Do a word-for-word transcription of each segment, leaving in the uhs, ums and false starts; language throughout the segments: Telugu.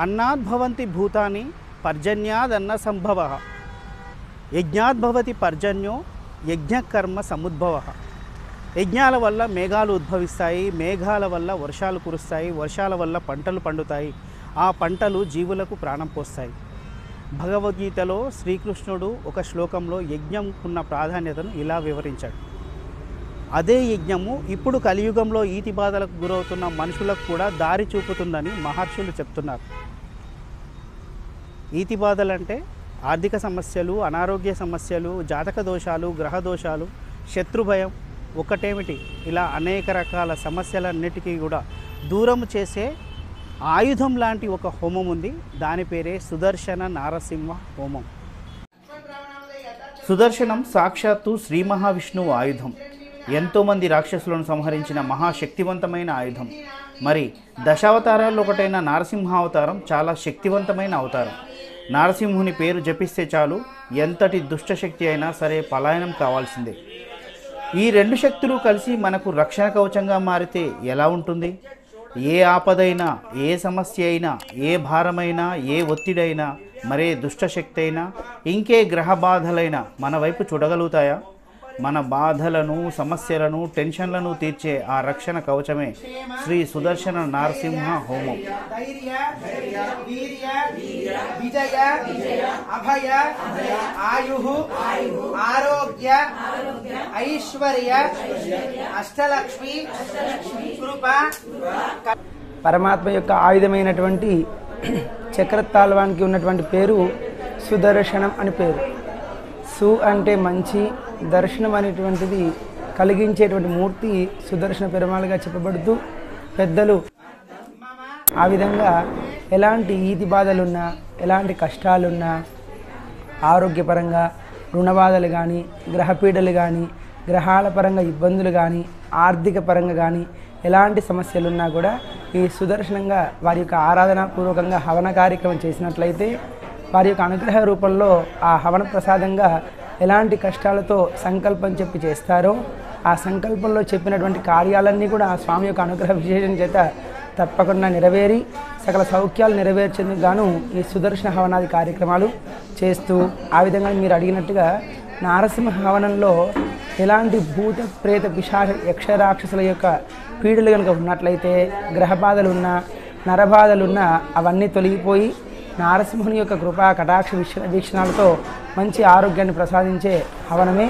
అన్నాద్భవంతి భూతాని పర్జన్యాదన్న సంభవ, యజ్ఞాద్భవతి పర్జన్యో యజ్ఞకర్మ సముద్భవ. యజ్ఞాల వల్ల మేఘాలు ఉద్భవిస్తాయి, మేఘాల వల్ల వర్షాలు కురుస్తాయి, వర్షాల వల్ల పంటలు పండుతాయి, ఆ పంటలు జీవులకు ప్రాణం పోస్తాయి. భగవద్గీతలో శ్రీకృష్ణుడు ఒక శ్లోకంలో యజ్ఞం ఉన్న ప్రాధాన్యతను ఇలా వివరించాడు. అదే యజ్ఞము ఇప్పుడు కలియుగంలో ఈతి బాధలకు గురవుతున్న మనుషులకు కూడా దారి చూపుతుందని మహర్షులు చెప్తున్నారు. ఈతి బాధలంటే ఆర్థిక సమస్యలు, అనారోగ్య సమస్యలు, జాతక దోషాలు, గ్రహ దోషాలు, శత్రుభయం ఒకటేమిటి, ఇలా అనేక రకాల సమస్యలన్నిటికీ కూడా దూరం చేసే ఆయుధం లాంటి ఒక హోమం ఉంది. దాని పేరే సుదర్శన నారసింహ హోమం. సుదర్శనం సాక్షాత్తు శ్రీ మహావిష్ణువు ఆయుధం. ఎంతోమంది రాక్షసులను సంహరించిన మహాశక్తివంతమైన ఆయుధం. మరి దశావతారాల్లో ఒకటైన నారసింహావతారం చాలా శక్తివంతమైన అవతారం. నారసింహుని పేరు జపిస్తే చాలు ఎంతటి దుష్టశక్తి అయినా సరే పలాయనం కావాల్సిందే. ఈ రెండు శక్తులు కలిసి మనకు రక్షణ కవచంగా మారితే ఎలా ఉంటుంది? ఏ ఆపదైనా, ఏ సమస్య అయినా, ఏ భారమైనా, ఏ ఒత్తిడైనా, మరే దుష్టశక్తి అయినా, ఇంకే గ్రహ బాధలైనా మన వైపు చూడగలుగుతాయా? మన బాధలను, సమస్యలను, టెన్షన్లను తీర్చే ఆ రక్షణ కవచమే శ్రీ సుదర్శన నారసింహ హోమం. ఆరోగ్య, ఐశ్వర్య, అష్టలక్ష్మి కృప. పరమాత్మ యొక్క ఆయుధమైనటువంటి చక్రతాళ్వానికి ఉన్నటువంటి పేరు సుదర్శనం అని పేరు. సు అంటే మంచి, దర్శనం అనేటువంటిది కలిగించేటువంటి మూర్తి సుదర్శన పెరుమాళుగా చెప్పబడుతూ పెద్దలు ఆ విధంగా ఎలాంటి ఈతి బాధలున్నా, ఎలాంటి కష్టాలున్నా, ఆరోగ్యపరంగా రుణ బాధలు కానీ, గ్రహపీడలు కానీ, గ్రహాల పరంగా ఇబ్బందులు కానీ, ఆర్థిక పరంగా కానీ ఎలాంటి సమస్యలున్నా కూడా ఈ సుదర్శనంగా వారి యొక్క ఆరాధనాపూర్వకంగా హవన కార్యక్రమం చేసినట్లయితే వారి యొక్క అనుగ్రహ రూపంలో ఆ హవన ప్రసాదంగా ఎలాంటి కష్టాలతో సంకల్పం చెప్పి చేస్తారో ఆ సంకల్పంలో చెప్పినటువంటి కార్యాలన్నీ కూడా ఆ స్వామి యొక్క అనుగ్రహ విశేషం చేత తప్పకుండా నెరవేరి సకల సౌఖ్యాలు నెరవేర్చేందుకు గాను ఈ సుదర్శన హవనాది కార్యక్రమాలు చేస్తూ, ఆ విధంగా మీరు అడిగినట్టుగా నారసింహ హవనంలో ఎలాంటి భూత ప్రేత పిశాచ యక్షరాక్షసుల యొక్క పీడలు కనుక ఉన్నట్లయితే, గ్రహ బాధలున్నా, నరబాధలున్నా అవన్నీ తొలగిపోయి నారసింహుని యొక్క కృపా కటాక్ష వీక్ష వీక్షణాలతో మంచి ఆరోగ్యాన్ని ప్రసాదించే హవనమే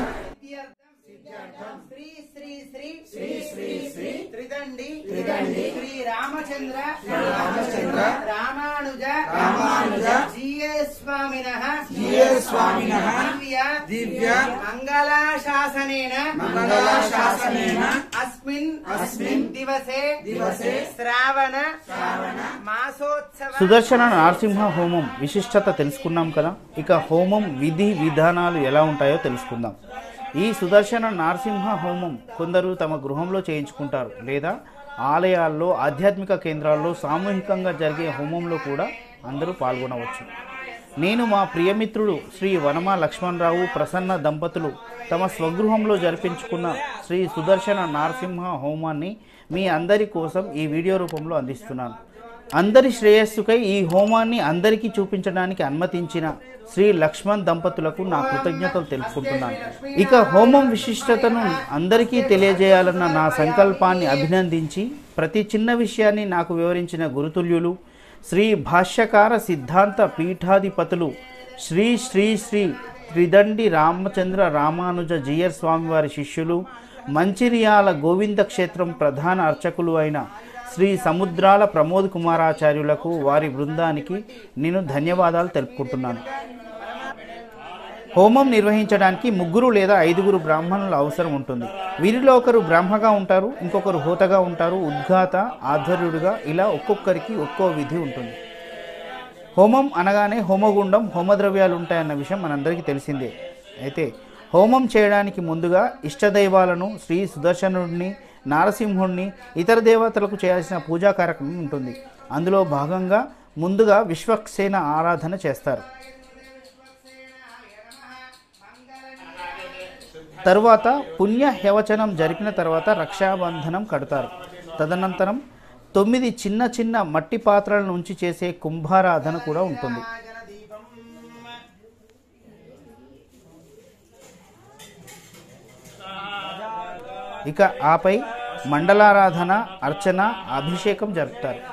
శ్రీ శ్రీ శ్రీ శ్రీ శ్రీ శ్రీ త్రిదండి త్రిదండి శ్రీ రామచంద్ర రామచంద్ర రామానుజ రామానుజ జీయే స్వామినః జీయే స్వామినః దివ్య దివ్య మంగళాశాసనేన మంగళాశాసనేన అస్మిన్ అస్మిన్ దివసే దివసే శ్రావణ శ్రావణ మాసోత్సవ. సుదర్శన నారసింహ హోమం విశిష్టత తెలుసుకున్నాం కదా. ఇక హోమం విధి విధానాలు ఎలా ఉంటాయో తెలుసుకుందాం. ఈ సుదర్శన నారసింహ హోమం కొందరు తమ గృహంలో చేయించుకుంటారు, లేదా ఆలయాల్లో, ఆధ్యాత్మిక కేంద్రాల్లో సామూహికంగా జరిగే హోమంలో కూడా అందరూ పాల్గొనవచ్చు. నేను మా ప్రియమిత్రుడు శ్రీ వనమా లక్ష్మణరావు ప్రసన్న దంపతులు తమ స్వగృహంలో జరిపించుకున్న శ్రీ సుదర్శన నారసింహ హోమాన్ని మీ అందరి కోసం ఈ వీడియో రూపంలో అందిస్తున్నాను. అందరి శ్రేయస్సుకై ఈ హోమాన్ని అందరికీ చూపించడానికి అనుమతించిన శ్రీ లక్ష్మణ్ దంపతులకు నా కృతజ్ఞతలు తెలుపుకుంటున్నాను. ఇక హోమం విశిష్టతను అందరికీ తెలియజేయాలన్న నా సంకల్పాన్ని అభినందించి ప్రతి చిన్న విషయాన్ని నాకు వివరించిన గురుతుల్యులు శ్రీ భాష్యకార సిద్ధాంత పీఠాధిపతులు శ్రీ శ్రీ శ్రీ త్రిదండి రామచంద్ర రామానుజ జీయర్ స్వామివారి శిష్యులు, మంచిర్యాల గోవింద క్షేత్రం ప్రధాన అర్చకులు అయిన శ్రీ సముద్రాల ప్రమోద్ కుమారాచార్యులకు, వారి బృందానికి నేను ధన్యవాదాలు తెలుపుకుంటున్నాను. హోమం నిర్వహించడానికి ముగ్గురు లేదా ఐదుగురు బ్రాహ్మణుల అవసరం ఉంటుంది. వీరిలో ఒకరు బ్రాహ్మగా ఉంటారు, ఇంకొకరు హోతగా ఉంటారు, ఉద్గాత, ఆధ్వర్యుడిగా, ఇలా ఒక్కొక్కరికి ఒక్కో విధి ఉంటుంది. హోమం అనగానే హోమగుండం, హోమద్రవ్యాలు ఉంటాయన్న విషయం మనందరికీ తెలిసిందే. అయితే హోమం చేయడానికి ముందుగా ఇష్టదైవాలను, శ్రీ సుదర్శనుడిని, నారసింహుడిని, ఇతర దేవతలకు చేయాల్సిన పూజా కార్యక్రమం ఉంటుంది. అందులో భాగంగా ముందుగా విశ్వక్సేన ఆరాధన చేస్తారు. తరువాత పుణ్య హ్యవచనం జరిపిన తర్వాత రక్షాబంధనం కడతారు. తదనంతరం తొమ్మిది చిన్న చిన్న మట్టి పాత్రల నుంచి చేసే కుంభారాధన కూడా ఉంటుంది. ఇక ఆపై మండలారాధన, అర్చన, అభిషేకం జరుపుతారు.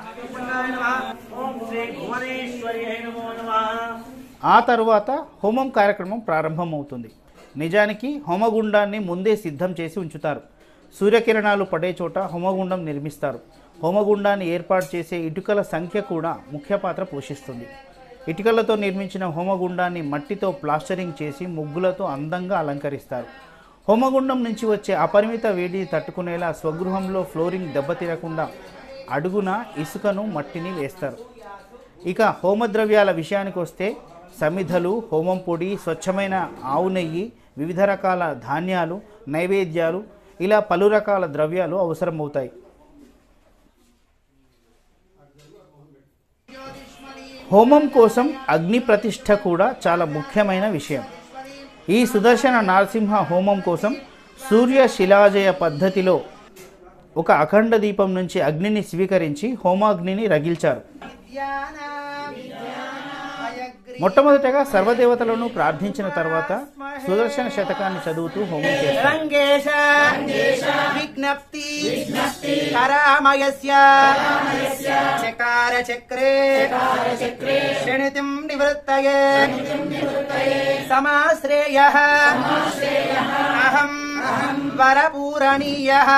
ఆ తరువాత హోమం కార్యక్రమం ప్రారంభమవుతుంది. నిజానికి హోమగుండాన్ని ముందే సిద్ధం చేసి ఉంచుతారు. సూర్యకిరణాలు పడే చోట హోమగుండం నిర్మిస్తారు. హోమగుండాన్ని ఏర్పాటు చేసే ఇటుకల సంఖ్య కూడా ముఖ్య పాత్ర పోషిస్తుంది. ఇటుకలతో నిర్మించిన హోమగుండాన్ని మట్టితో ప్లాస్టరింగ్ చేసి ముగ్గులతో అందంగా అలంకరిస్తారు. హోమగుండం నుంచి వచ్చే అపరిమిత వేడిని తట్టుకునేలా స్వగృహంలో ఫ్లోరింగ్ దెబ్బతిరకుండా అడుగున ఇసుకను, మట్టిని వేస్తారు. ఇక హోమద్రవ్యాల విషయానికి వస్తే సమిధలు, హోమం పొడి, స్వచ్ఛమైన ఆవు నెయ్యి, వివిధ రకాల ధాన్యాలు, నైవేద్యాలు, ఇలా పలు రకాల ద్రవ్యాలు అవసరమవుతాయి. హోమం కోసం అగ్ని ప్రతిష్ఠ కూడా చాలా ముఖ్యమైన విషయం. ఈ సుదర్శన నరసింహ హోమం కోసం సూర్య శిలాజయ పద్ధతిలో ఒక అఖండ దీపం నుంచి అగ్నిని స్వీకరించి హోమాగ్నిని రగిల్చారు. మొట్టమొదటగా సర్వదేవతలను ప్రార్థించిన తర్వాత సుదర్శన శతకాన్ని చదువుతూ హోమం చేస్తారు. వరపూరణీయః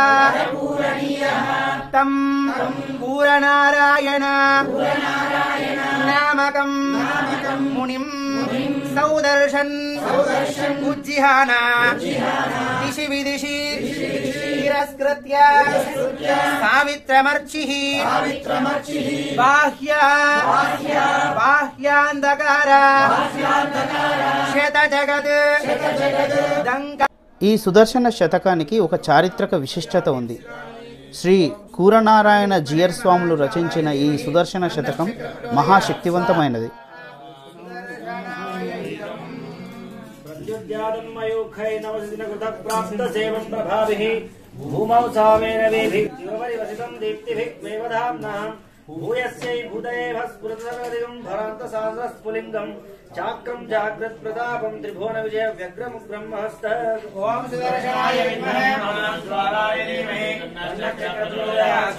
తం పూరనారాయణ నామకం మునిం సౌదర్శన్ ఉజ్జిహాన దిశి విదిశి తిరస్కృత్య సావిత్రమర్చిః బాహ్య బాహ్యాంధకార శత జగత్ దంక. ఈ సుదర్శన శతకానికి ఒక చారిత్రక విశిష్టత ఉంది. శ్రీ కూరనారాయణ జియర్ స్వాములు రచించిన ఈ సుదర్శన శతకం మహాశక్తివంతమైనది. భూయస్యై భూతయేవ స్ఫురతసర్వదిగం భరాంతసాంద్రస్ఫులింగం చాక్రం జాగ్రత్ ప్రతాపం త్రిభువన విజయ వ్యగ్రముగ్రం హస్త. ఓం సుదర్శనాయ విద్మహే మహాజ్వాలాయ ధీమహి తన్నో ప్రచోదయాత్.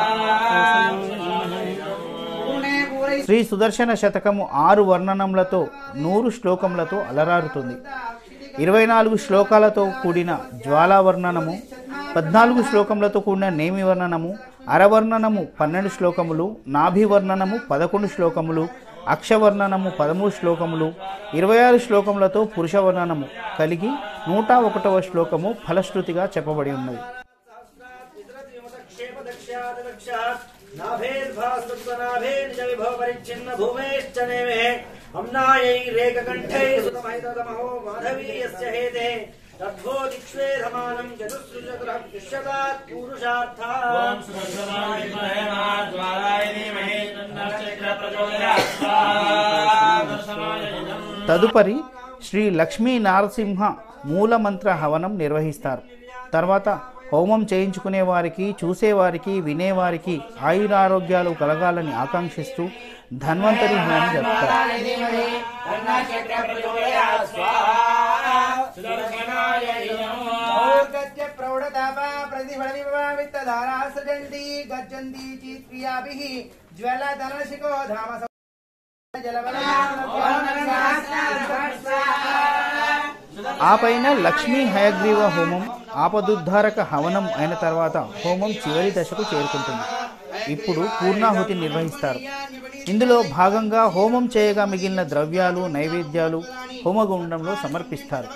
శ్రీ సుదర్శన శతకము ఆరు వర్ణనములతో నూరు శ్లోకములతో అలరారుతుంది. ఇరవై నాలుగు శ్లోకాలతో కూడిన జ్వాలా వర్ణనము, పద్నాలుగు శ్లోకములతో కూడిన నేమి వర్ణనము, అరవర్ణనము పన్నెండు శ్లోకములు, నాభి వర్ణనము పదకొండు శ్లోకములు, అక్షవర్ణనము పదమూడు శ్లోకములు, ఇరవై ఆరు శ్లోకములతో పురుష వర్ణనము కలిగి నూట ఒకటవ శ్లోకము ఫలశ్రుతిగా చెప్పబడి ఉన్నది. తదుపరి శ్రీ లక్ష్మీ నారసింహ మూలమంత్ర హవనం నిర్వహిస్తారు. తర్వాత హోమం చేయించుకునే వారికి, చూసేవారికి, వినేవారికి ఆయురారోగ్యాలు కలగాలని ఆకాంక్షిస్తూ ధన్వంతరి హోమం జరుపుతారు. ఆ పైన లక్ష్మీ హయగ్రీవ హోమం, ఆపదుద్ధారక హవనం అయిన తర్వాత హోమం చివరి దశకు చేరుకుంటుంది. ఇప్పుడు పూర్ణాహుతి నిర్వహిస్తారు. ఇందులో భాగంగా హోమం చేయగా మిగిలిన ద్రవ్యాలు, నైవేద్యాలు హోమగుండంలో సమర్పిస్తారు.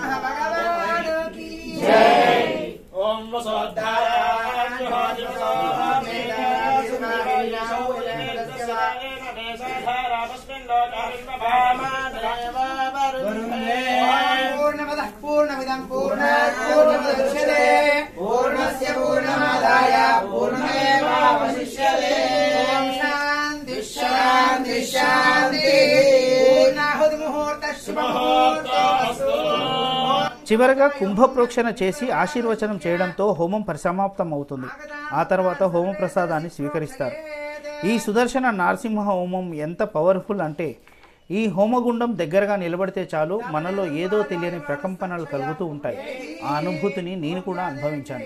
పూర్ణమిదం పూర్ణాత్ పూర్ణముదచ్యతే పూర్ణస్య పూర్ణమాదాయ పూర్ణమేవావశిష్యతే. ఓం శాంతి శాంతి శాంతి. పూర్ణాహుతి ముహూర్తస్య ముహూర్తోస్తు. చివరగా కుంభప్రోక్షణ చేసి ఆశీర్వచనం చేయడంతో హోమం పరిసమాప్తం అవుతుంది. ఆ తర్వాత హోమ ప్రసాదాన్ని స్వీకరిస్తారు. ఈ సుదర్శన నరసింహ హోమం ఎంత పవర్ఫుల్ అంటే ఈ హోమగుండం దగ్గరగా నిలబడితే చాలు మనలో ఏదో తెలియని ప్రకంపనలు కలుగుతూ ఉంటాయి. ఆ అనుభూతిని నేను కూడా అనుభవించాను.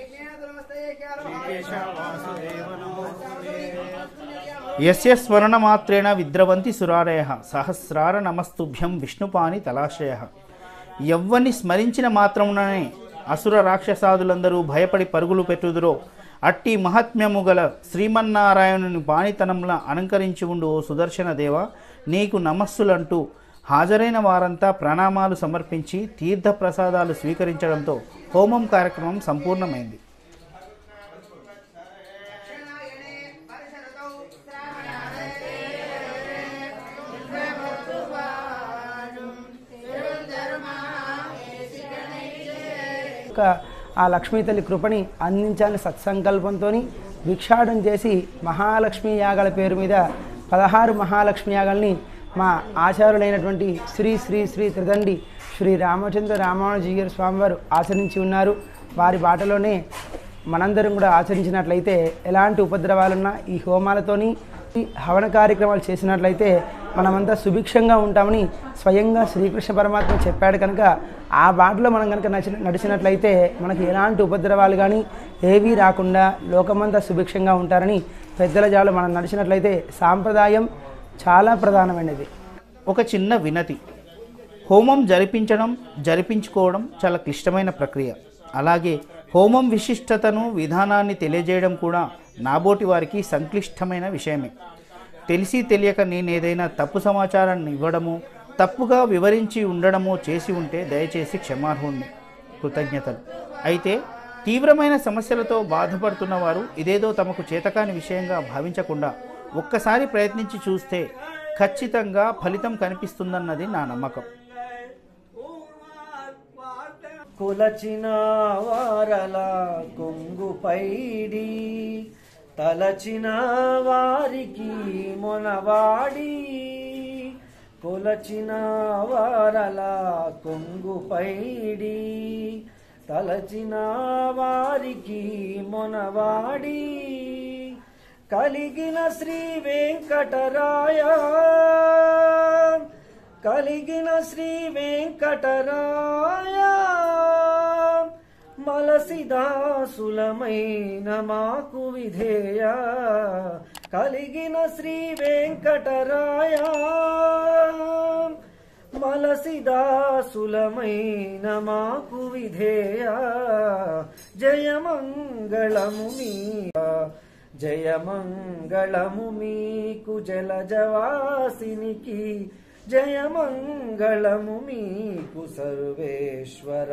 యస్య స్మరణమాత్రేణ విద్రవంతి సురారయ సహస్రార నమస్తుభ్యం విష్ణుపాని తలాశయ. ఎవ్వని స్మరించిన మాత్రముననే అసుర రాక్షసాదులందరూ భయపడి పరుగులు పెట్టుదురో అట్టి మహాత్మ్యము గల శ్రీమన్నారాయణుని బాణితనంలా అలంకరించి ఉండు ఓ సుదర్శన దేవ, నీకు నమస్సులంటూ హాజరైన వారంతా ప్రణామాలు సమర్పించి తీర్థ ప్రసాదాలు స్వీకరించడంతో హోమం కార్యక్రమం సంపూర్ణమైంది. ఆ లక్ష్మీ తల్లి కృపని అందించాలని సత్సంకల్పంతో భిక్షాటం చేసి మహాలక్ష్మీ యాగాల పేరు మీద పదహారు మహాలక్ష్మి యాగాల్ని మా ఆచార్యులైనటువంటి శ్రీ శ్రీ శ్రీ త్రిదండి శ్రీ రామచంద్ర రామానుజీయర్ స్వామివారు ఆచరించి ఉన్నారు. వారి బాటలోనే మనందరం కూడా ఆచరించినట్లయితే ఎలాంటి ఉపద్రవాలున్నా ఈ హోమాలతోని హవన కార్యక్రమాలు చేసినట్లయితే మనమంతా సుభిక్షంగా ఉంటామని స్వయంగా శ్రీకృష్ణ పరమాత్మ చెప్పాడు. కనుక ఆ బాటలో మనం కనుక నడిచి నడిచినట్లయితే మనకి ఎలాంటి ఉపద్రవాలు కానీ ఏవీ రాకుండా లోకమంతా సుభిక్షంగా ఉంటారని పెద్దల జాలు మనం నడిచినట్లయితే సాంప్రదాయం చాలా ప్రధానమైనది. ఒక చిన్న వినతి, హోమం జరిపించడం జరిపించుకోవడం చాలా క్లిష్టమైన ప్రక్రియ. అలాగే హోమం విశిష్టతను విధానాన్ని తెలియజేయడం కూడా నాబోటి వారికి సంక్లిష్టమైన విషయమే. తెలిసి తెలియక నేను ఏదైనా తప్పు సమాచారాన్ని ఇవ్వడము, తప్పుగా వివరించి ఉండడమో చేసి ఉంటే దయచేసి క్షమార్హుణ్ణి. కృతజ్ఞతలు. అయితే తీవ్రమైన సమస్యలతో బాధపడుతున్న వారు ఇదేదో తమకు చేతకాని విషయంగా భావించకుండా ఒక్కసారి ప్రయత్నించి చూస్తే ఖచ్చితంగా ఫలితం కనిపిస్తుందన్నది నా నమ్మకం. కులచిన వారల కొంగు పైడి తలచిన వారికి మొనవాడి. కొలచిన వారల కొంగు పైడి తలచిన వారికి మొనవాడి. కలిగిన శ్రీ వెంకటరాయ కలిగిన శ్రీ వెంకటరాయ మలసిదాసులమైన మాకు విధేయ. కలిగిన శ్రీ వెంకటరాయ మలసిదాసులమైన మాకు విధేయ. జయమంగళము మీ జయమంగళము మీకు జలజవాసినికి. జయమంగళము మీకు సర్వేశ్వర.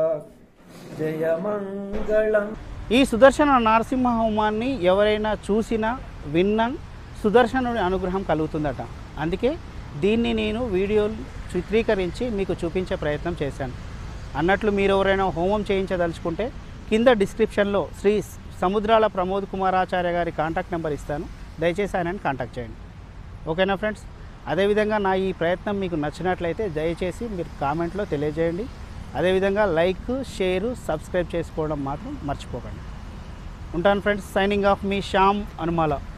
జయమంగళం. ఈ సుదర్శన నరసింహ హోమాన్ని ఎవరైనా చూసినా విన్నా సుదర్శనుడి అనుగ్రహం కలుగుతుందట. అందుకే దీన్ని నేను వీడియో చిత్రీకరించి మీకు చూపించే ప్రయత్నం చేశాను. అన్నట్లు మీరు ఎవరైనా హోమం చేయించదలుచుకుంటే కింద డిస్క్రిప్షన్లో శ్రీ సముద్రాల ప్రమోద్ కుమారాచార్య గారి కాంటాక్ట్ నెంబర్ ఇస్తాను. దయచేసి ఆయనని కాంటాక్ట్ చేయండి. ఓకేనా ఫ్రెండ్స్? అదేవిధంగా నా ఈ ప్రయత్నం మీకు నచ్చినట్లయితే దయచేసి మీరు కామెంట్లో తెలియజేయండి. అదేవిధంగా లైక్, షేరు, సబ్స్క్రైబ్ చేసుకోవడం మాత్రం మర్చిపోకండి. ఉంటాను ఫ్రెండ్స్. సైనింగ్ ఆఫ్ మీ శ్యామ్ అనుమాల.